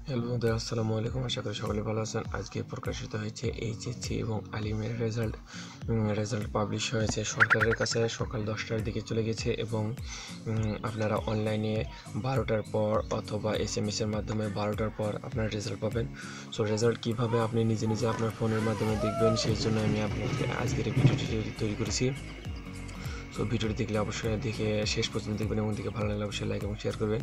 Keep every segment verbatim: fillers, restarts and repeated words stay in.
Hello বন্ধুরা, আসসালামু আলাইকুম। আশা করি সকলে ভালো আছেন। আজকে প্রকাশিত হয়েছে এইচএসসি এবং আলিমের রেজাল্ট রেজাল্ট পাবলিশ হয়েছে সরকারের কাছে সকাল দশটার দিকে চলে গেছে এবং আপনারা অনলাইনে বারোটার পর অথবা এস এম এসের মাধ্যমে বারোটার পর আপনার রেজাল্ট পাবেন। সো রেজাল্ট কীভাবে আপনি নিজে নিজে আপনার ফোনের মাধ্যমে দেখবেন সেই জন্য আমি আপনাকে আজকের এই ভিডিওটি তৈরি করেছি। সো ভিডিওটি দেখলে অবশ্যই দেখে শেষ পর্যন্ত দেখবেন এবং দেখে ভালো লাগলে অবশ্যই লাইক এবং শেয়ার করবেন।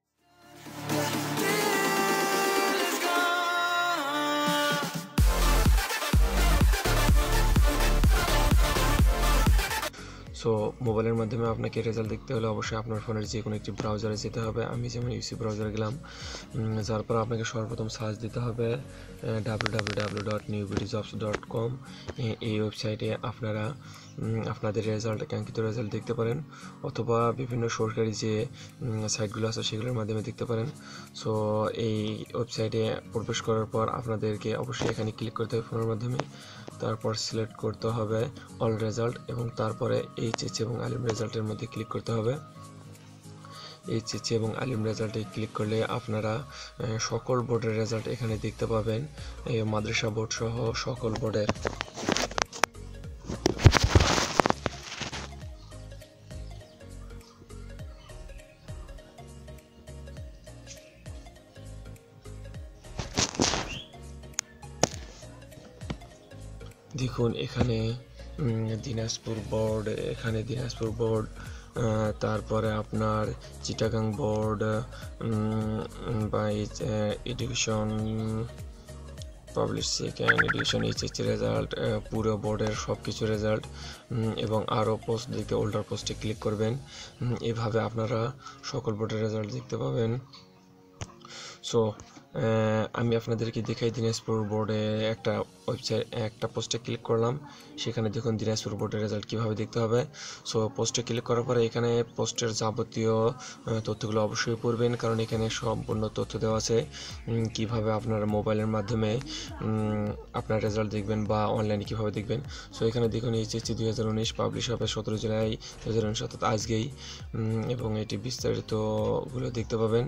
সো মোবাইলের মাধ্যমে আপনাকে রেজাল্ট দেখতে হলে অবশ্যই আপনার ফোনের যে কোনো একটি ব্রাউজারে যেতে হবে। আমি যেমন ইউসি ব্রাউজারে গেলাম, যার পর আপনাকে সর্বপ্রথম সার্চ দিতে হবে W W W dot new BD jobs dot com. এই ওয়েবসাইটে আপনারা আপনাদের রেজাল্ট কাঙ্ক্ষিত রেজাল্ট দেখতে পারেন, অথবা বিভিন্ন সরকারি যে সাইটগুলো আছে সেগুলোর মাধ্যমে দেখতে পারেন। সো এই ওয়েবসাইটে প্রবেশ করার পর আপনাদেরকে অবশ্যই এখানে ক্লিক করতে হবে ফোনের মাধ্যমে। তারপর সিলেক্ট করতে হবে অল রেজাল্ট এবং তারপরে এইচএসসি এবং আলিম রেজাল্টের মধ্যে ক্লিক করতে হবে। এইচএসসি এবং আলিম রেজাল্টে ক্লিক করলে আপনারা সকল বোর্ডের রেজাল্ট এখানে দেখতে পাবেন, মাদ্রাসা বোর্ড সহ সকল বোর্ডের। দেখুন এখানে দিনাজপুর বোর্ড, এখানে দিনাজপুর বোর্ড, তারপরে আপনার চিটাগাং বোর্ড বা education publish second education HSC result, পুরো বোর্ডের সব কিছু রেজাল্ট এবং আরও পোস্ট দেখতে ওল্ডার পোস্টে ক্লিক করবেন। এভাবে আপনারা সকল বোর্ডের রেজাল্ট দেখতে পাবেন। সো আমি আপনাদেরকে দেখাই দিনাজপুর বোর্ডে একটা ওয়েবসাইট একটা পোস্টে ক্লিক করলাম, সেখানে দেখুন দিনাজপুর বোর্ডের রেজাল্ট কীভাবে দেখতে হবে। সো পোস্টে ক্লিক করার পরে এখানে পোস্টের যাবতীয় তথ্যগুলো অবশ্যই পড়বেন, কারণ এখানে সম্পূর্ণ তথ্য দেওয়া আছে কীভাবে আপনার মোবাইলের মাধ্যমে আপনার রেজাল্ট দেখবেন বা অনলাইনে কীভাবে দেখবেন। সো এখানে দেখুন এইচএসসি দুই হাজার উনিশ পাবলিশ হবে সতেরো জুলাই দু হাজার উনিশ অর্থাৎ আজকেই, এবং এটি বিস্তারিতগুলো দেখতে পাবেন।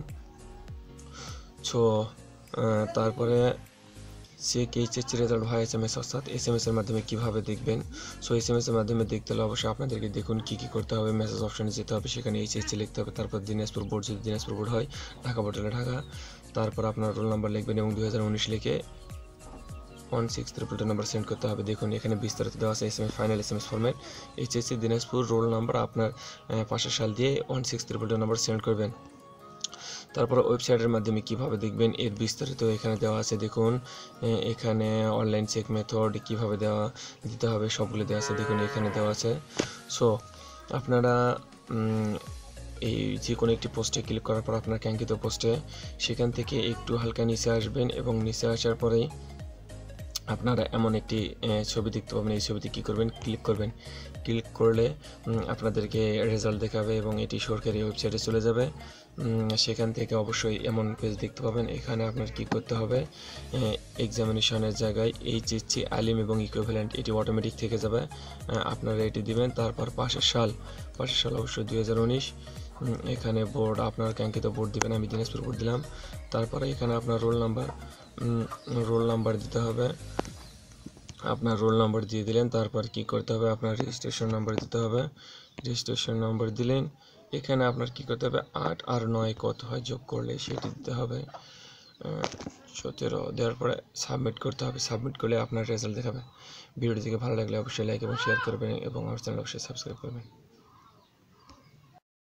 সো তারপরে চেক এইচএসসি রেজাল্ট হয় এস এম এস অর্থাৎ এস এম এস এর মাধ্যমে কীভাবে দেখবেন। সো এস এম এস এর মাধ্যমে দেখতে হলে অবশ্যই আপনাদেরকে দেখুন কী কী করতে হবে। মেসেজ অপশানে যেতে হবে, সেখানে এইচএসসি লিখতে হবে, তারপর দিনাজপুর বোর্ড যদি দিনাজপুর বোর্ড হয় ঢাকা বোর্ড হলে ঢাকা, তারপর আপনার রোল নাম্বার লিখবেন এবং দুই হাজার উনিশ লিখে one six triple two number send করতে হবে। দেখুন এখানে বিস্তারিত দেওয়া আছে S M S final S M S format. HSC Dinajpur roll number আপনার পাশের সাল দিয়ে one six triple two number send করবেন। তারপর ওয়েবসাইটের মাধ্যমে কিভাবে দেখবেন এর বিস্তারিত এখানে দেওয়া আছে। দেখুন এখানে অনলাইন চেক মেথড কিভাবে দেওয়া দিতে হবে সবগুলো দেওয়া আছে, দেখুন এখানে দেওয়া আছে। সো আপনারা এই যে কোনো একটি পোস্টে ক্লিক করার পর আপনার কাঙ্ক্ষিত পোস্টে সেখান থেকে একটু হালকা নিচে আসবেন এবং নিচে আসার পরেই আপনারা এমন একটি ছবি দেখতে পাবেন। এই ছবিতে কী করবেন, ক্লিক করবেন। ক্লিক করলে আপনাদেরকে রেজাল্ট দেখাবে এবং এটি সরকারি ওয়েবসাইটে চলে যাবে। সেখান থেকে অবশ্যই এমন পেজ দেখতে পাবেন। এখানে আপনার কি করতে হবে, এক্সামিনেশনের জায়গায় এইচএসসি আলিম এবং ইকুইভ্যালেন্ট এটি অটোমেটিক থেকে যাবে, আপনারা এটি দিবেন। তারপর পাশের সাল পাশের সাল অবশ্যই দুই হাজার উনিশ, এখানে বোর্ড আপনার কাঙ্ক্ষিত বোর্ড দিবেন, আমি দিনাজপুর বোর্ড দিলাম। তারপরে এখানে আপনার রোল নাম্বার রোল নাম্বার দিতে হবে, আপনার রোল নাম্বার দিয়ে দিলেন। তারপর কি করতে হবে, আপনার রেজিস্ট্রেশন নাম্বার দিতে হবে, রেজিস্ট্রেশন নাম্বার দিলেন। এখানে আপনার কি করতে হবে, আট আর নয় কত হয় যোগ করলে সেটি দিতে হবে, সতেরো দেওয়ার পরে সাবমিট করতে হবে। সাবমিট করলে আপনার রেজাল্ট দেখাবে। ভিডিওটি থেকে ভালো লাগলে অবশ্যই লাইক এবং শেয়ার করবেন এবং আমার চ্যানেল অবশ্যই সাবস্ক্রাইব করবেন।